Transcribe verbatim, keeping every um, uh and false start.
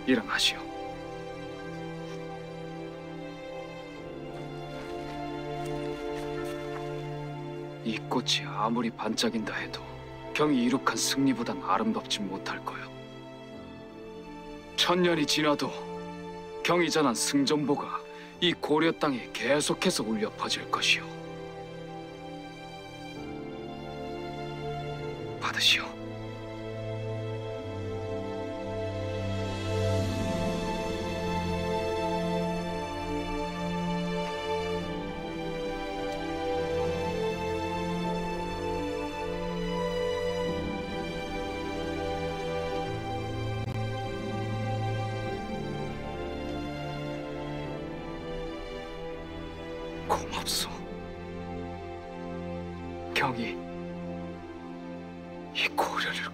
일어나시오. 이 꽃이 아무리 반짝인다 해도 경이 이룩한 승리보단 아름답지 못할 거요. 천년이 지나도 경이 전한 승전보가 이 고려 땅에 계속해서 울려 퍼질 것이오. 받으시오. 고맙소. 경이 이 고려를